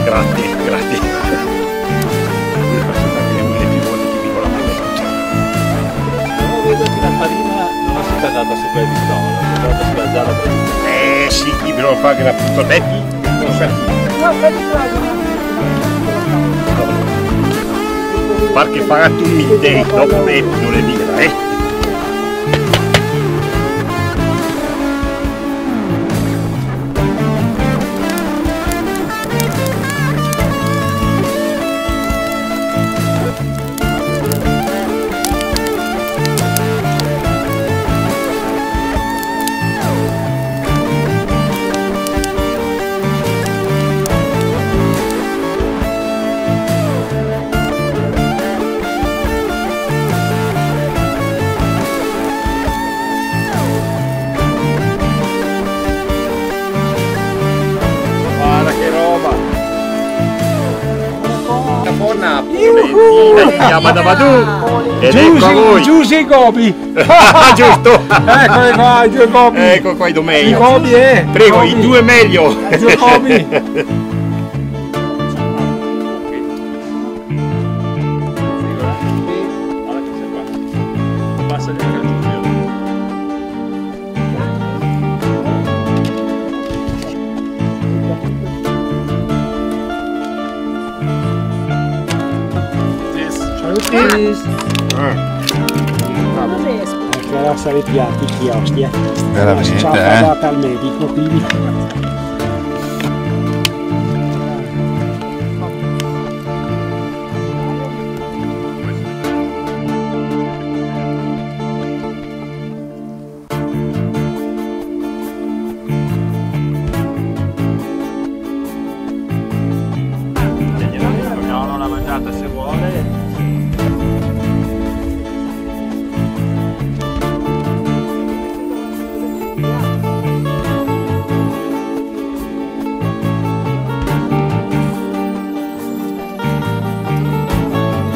grazie, grazie. Vedo che la farina non si è andata su per il tono, si è andata sulla gialla per il Sì, chi me lo fa che appunto metti? Non so. Par che farà tu un day, dopo metti, non le dica, ed ecco a voi. Giusi i copi. Giusto. Eccoli qua, i due copi. Ecco qua i due meglio. I copi, Prego, copi. i due meglio. I due copi. Era stare i piatti, chi ostia. Veramente, ci ha parlato al medico, quindi. No, non l'ha mangiata se vuole.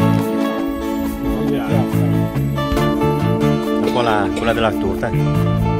Quella della torta.